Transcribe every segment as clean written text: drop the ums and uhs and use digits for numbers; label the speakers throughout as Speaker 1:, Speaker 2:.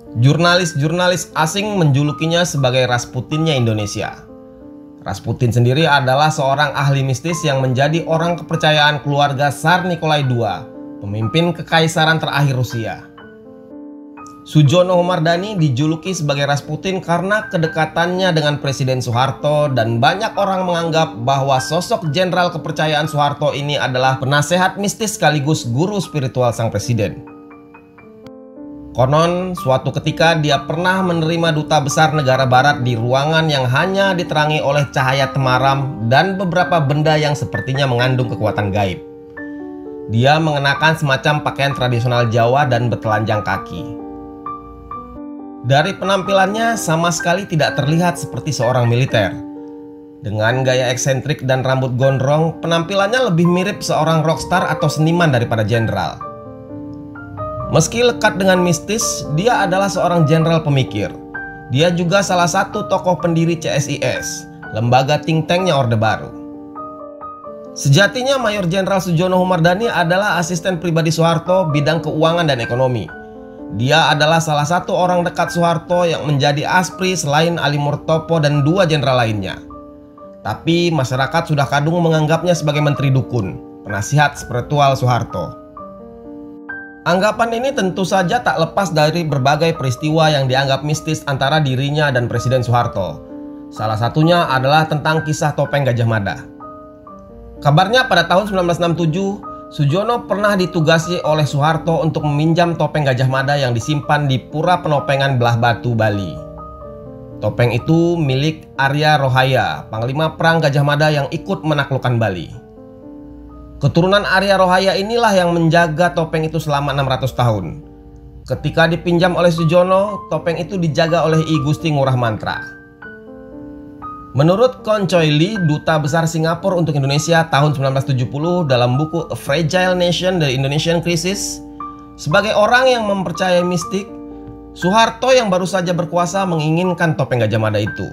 Speaker 1: Jurnalis-jurnalis asing menjulukinya sebagai Rasputinnya Indonesia. Rasputin sendiri adalah seorang ahli mistis yang menjadi orang kepercayaan keluarga Tsar Nikolai II, pemimpin kekaisaran terakhir Rusia. Sujono Humardani dijuluki sebagai Rasputin karena kedekatannya dengan Presiden Soeharto, dan banyak orang menganggap bahwa sosok jenderal kepercayaan Soeharto ini adalah penasehat mistis sekaligus guru spiritual sang presiden. Konon, suatu ketika dia pernah menerima duta besar negara barat di ruangan yang hanya diterangi oleh cahaya temaram dan beberapa benda yang sepertinya mengandung kekuatan gaib. Dia mengenakan semacam pakaian tradisional Jawa dan bertelanjang kaki. Dari penampilannya sama sekali tidak terlihat seperti seorang militer. Dengan gaya eksentrik dan rambut gondrong, penampilannya lebih mirip seorang rockstar atau seniman daripada jenderal. Meski lekat dengan mistis, dia adalah seorang jenderal pemikir. Dia juga salah satu tokoh pendiri CSIS, lembaga think tanknya Orde Baru. Sejatinya Mayor Jenderal Sujono Humardani adalah asisten pribadi Soeharto bidang keuangan dan ekonomi. Dia adalah salah satu orang dekat Soeharto yang menjadi ASPRI selain Ali Murtopo dan dua jenderal lainnya. Tapi masyarakat sudah kadung menganggapnya sebagai menteri dukun, penasihat spiritual Soeharto. Anggapan ini tentu saja tak lepas dari berbagai peristiwa yang dianggap mistis antara dirinya dan Presiden Soeharto. Salah satunya adalah tentang kisah topeng Gajah Mada. Kabarnya pada tahun 1967, Sujono pernah ditugasi oleh Soeharto untuk meminjam topeng Gajah Mada yang disimpan di Pura Penopengan Belah Batu, Bali. Topeng itu milik Arya Rohaya, Panglima Perang Gajah Mada yang ikut menaklukkan Bali. Keturunan Arya Rohaya inilah yang menjaga topeng itu selama 600 tahun. Ketika dipinjam oleh Sujono, topeng itu dijaga oleh I Gusti Ngurah Mantra. Menurut Kon Choi Lee, Duta Besar Singapura untuk Indonesia tahun 1970 dalam buku A Fragile Nation: The Indonesian Crisis, sebagai orang yang mempercayai mistik, Soeharto yang baru saja berkuasa menginginkan topeng Gajah Mada itu.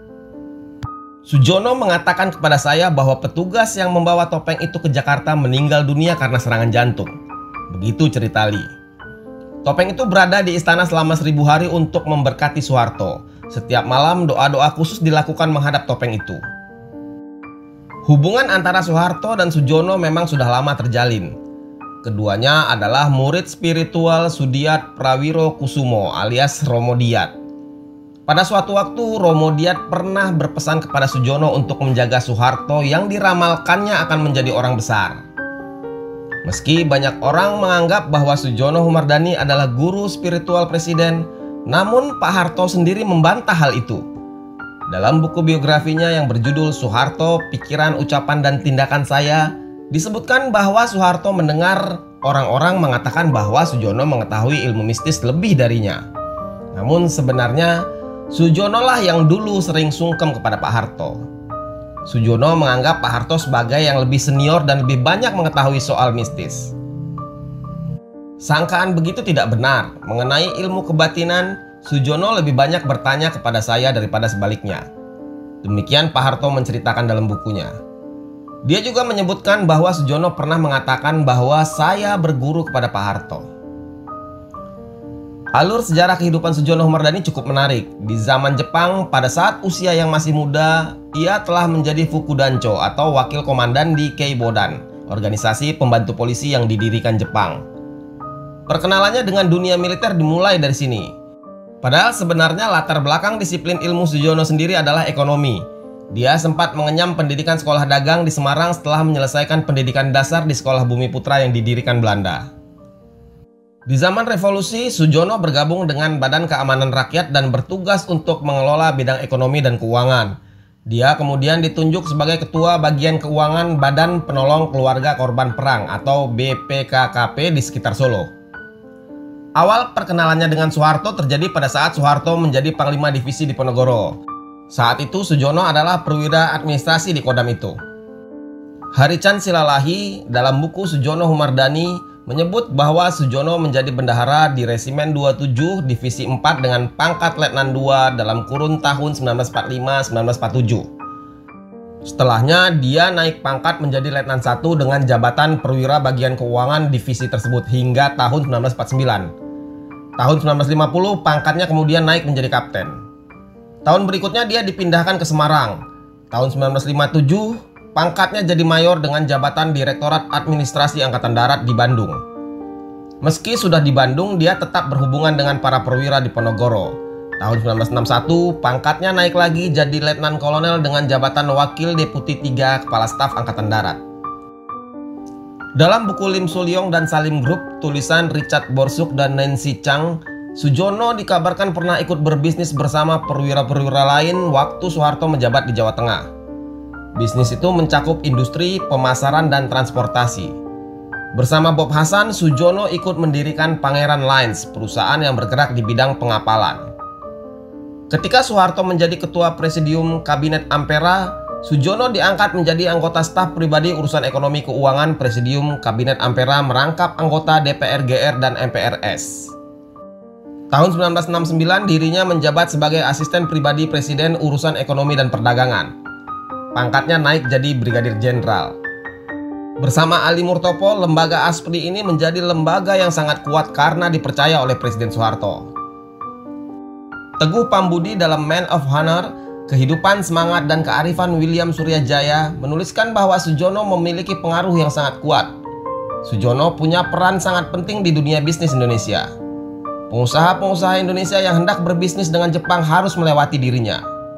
Speaker 1: Sujono mengatakan kepada saya bahwa petugas yang membawa topeng itu ke Jakarta meninggal dunia karena serangan jantung. Begitu cerita Lee. Topeng itu berada di istana selama 1000 hari untuk memberkati Soeharto. Setiap malam doa-doa khusus dilakukan menghadap topeng itu. Hubungan antara Soeharto dan Sujono memang sudah lama terjalin. Keduanya adalah murid spiritual Sudiat Prawiro Kusumo alias Romo Diat. Pada suatu waktu, Romo Diat pernah berpesan kepada Sujono untuk menjaga Soeharto yang diramalkannya akan menjadi orang besar. Meski banyak orang menganggap bahwa Sujono Humardani adalah guru spiritual presiden, namun Pak Harto sendiri membantah hal itu. Dalam buku biografinya yang berjudul Soeharto, Pikiran, Ucapan, dan Tindakan Saya, disebutkan bahwa Soeharto mendengar orang-orang mengatakan bahwa Sujono mengetahui ilmu mistis lebih darinya. Namun sebenarnya Sujono lah yang dulu sering sungkem kepada Pak Harto. Sujono menganggap Pak Harto sebagai yang lebih senior dan lebih banyak mengetahui soal mistis. Sangkaan begitu tidak benar. Mengenai ilmu kebatinan, Sujono lebih banyak bertanya kepada saya daripada sebaliknya. Demikian Pak Harto menceritakan dalam bukunya. Dia juga menyebutkan bahwa Sujono pernah mengatakan bahwa saya berguru kepada Pak Harto. Alur sejarah kehidupan Sujono Humardani cukup menarik. Di zaman Jepang, pada saat usia yang masih muda, ia telah menjadi Fukudancho atau wakil komandan di Keibodan, organisasi pembantu polisi yang didirikan Jepang. Perkenalannya dengan dunia militer dimulai dari sini. Padahal sebenarnya latar belakang disiplin ilmu Sujono sendiri adalah ekonomi. Dia sempat mengenyam pendidikan sekolah dagang di Semarang setelah menyelesaikan pendidikan dasar di Sekolah Bumi Putra yang didirikan Belanda. Di zaman revolusi, Sujono bergabung dengan Badan Keamanan Rakyat dan bertugas untuk mengelola bidang ekonomi dan keuangan. Dia kemudian ditunjuk sebagai Ketua Bagian Keuangan Badan Penolong Keluarga Korban Perang atau BPKKP di sekitar Solo. Awal perkenalannya dengan Soeharto terjadi pada saat Soeharto menjadi Panglima Divisi Diponegoro. Saat itu Sujono adalah perwira administrasi di Kodam itu. Harican Silalahi dalam buku Sujono Humardani menyebut bahwa Sujono menjadi bendahara di Resimen 27 Divisi 4 dengan pangkat Letnan II dalam kurun tahun 1945-1947. Setelahnya dia naik pangkat menjadi Letnan 1 dengan jabatan perwira bagian keuangan divisi tersebut hingga tahun 1949. Tahun 1950 pangkatnya kemudian naik menjadi kapten. Tahun berikutnya dia dipindahkan ke Semarang. Tahun 1957 pangkatnya jadi mayor dengan jabatan Direktorat Administrasi Angkatan Darat di Bandung. Meski sudah di Bandung, dia tetap berhubungan dengan para perwira di Ponorogo. Tahun 1961 pangkatnya naik lagi jadi Letnan Kolonel dengan jabatan Wakil Deputi 3 Kepala Staf Angkatan Darat. Dalam buku Lim Sulyong dan Salim Group, tulisan Richard Borsuk dan Nancy Chang, Sujono dikabarkan pernah ikut berbisnis bersama perwira-perwira lain waktu Soeharto menjabat di Jawa Tengah. Bisnis itu mencakup industri, pemasaran, dan transportasi. Bersama Bob Hasan, Sujono ikut mendirikan Pangeran Lines, perusahaan yang bergerak di bidang pengapalan. Ketika Soeharto menjadi ketua presidium Kabinet Ampera, Sujono diangkat menjadi anggota staf pribadi urusan ekonomi keuangan presidium Kabinet Ampera merangkap anggota DPR GR dan MPRS. Tahun 1969 dirinya menjabat sebagai asisten pribadi presiden urusan ekonomi dan perdagangan. Pangkatnya naik jadi brigadir jenderal. Bersama Ali Murtopo, lembaga ASPRI ini menjadi lembaga yang sangat kuat karena dipercaya oleh Presiden Soeharto. Teguh Pambudi dalam Man of Honor, Kehidupan, Semangat, dan Kearifan William Suryajaya menuliskan bahwa Sujono memiliki pengaruh yang sangat kuat. Sujono punya peran sangat penting di dunia bisnis Indonesia. Pengusaha-pengusaha Indonesia yang hendak berbisnis dengan Jepang harus melewati dirinya.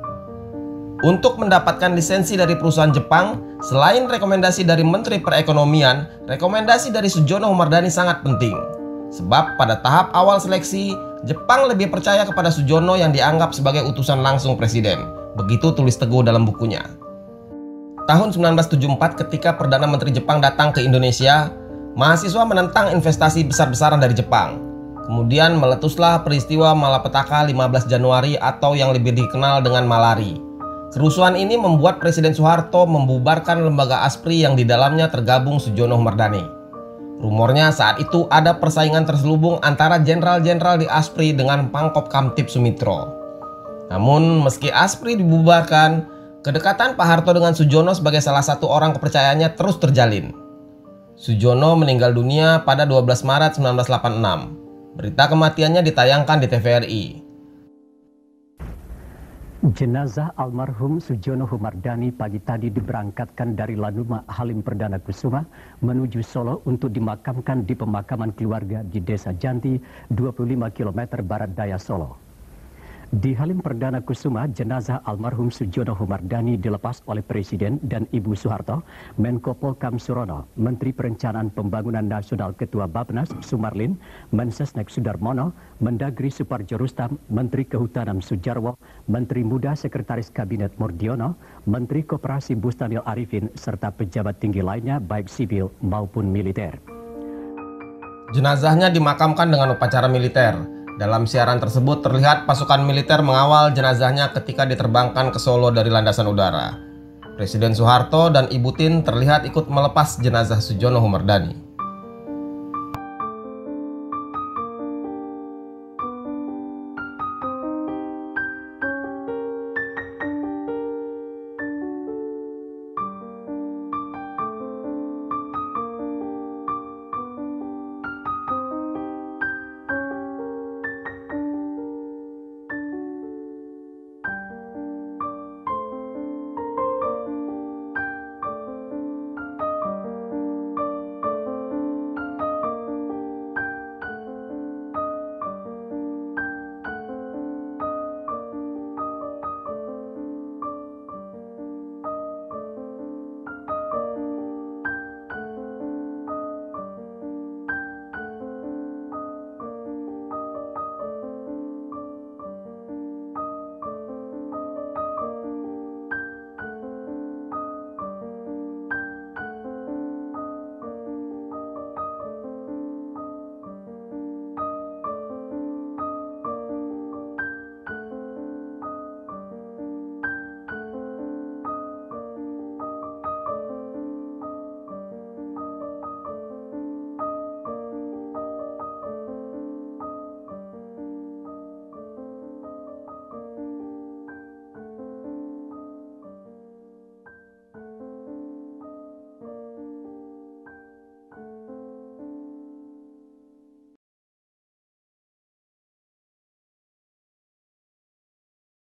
Speaker 1: Untuk mendapatkan lisensi dari perusahaan Jepang, selain rekomendasi dari Menteri Perekonomian, rekomendasi dari Sujono Humardani sangat penting. Sebab pada tahap awal seleksi, Jepang lebih percaya kepada Sujono yang dianggap sebagai utusan langsung presiden. Begitu tulis Teguh dalam bukunya. Tahun 1974 ketika Perdana Menteri Jepang datang ke Indonesia, mahasiswa menentang investasi besar-besaran dari Jepang. Kemudian meletuslah peristiwa Malapetaka 15 Januari atau yang lebih dikenal dengan Malari. Kerusuhan ini membuat Presiden Soeharto membubarkan lembaga ASPRI yang di dalamnya tergabung Sujono Humardani. Rumornya saat itu ada persaingan terselubung antara jenderal-jenderal di ASPRI dengan Pangkop Kamtib Sumitro. Namun meski ASPRI dibubarkan, kedekatan Pak Harto dengan Sujono sebagai salah satu orang kepercayaannya terus terjalin. Sujono meninggal dunia pada 12 Maret 1986. Berita kematiannya ditayangkan di TVRI.
Speaker 2: Jenazah almarhum Sujono Humardani pagi tadi diberangkatkan dari Lanuma Halim Perdana Kusuma menuju Solo untuk dimakamkan di pemakaman keluarga di Desa Janti, 25 km barat daya Solo. Di Halim Perdana Kusuma, jenazah almarhum Sujono Humardani dilepas oleh Presiden dan Ibu Soeharto, Menko Polkam Surono, Menteri Perencanaan Pembangunan Nasional Ketua Bappenas Sumarlin, Mensesnek Sudarmono, Mendagri Suparjo Rustam, Menteri Kehutanan Sujarwo, Menteri Muda Sekretaris Kabinet Murdiono, Menteri Koperasi Bustanil Arifin, serta pejabat tinggi lainnya baik sipil maupun militer.
Speaker 1: Jenazahnya dimakamkan dengan upacara militer. Dalam siaran tersebut terlihat pasukan militer mengawal jenazahnya ketika diterbangkan ke Solo dari landasan udara. Presiden Soeharto dan Ibu Tien terlihat ikut melepas jenazah Sujono Humardani.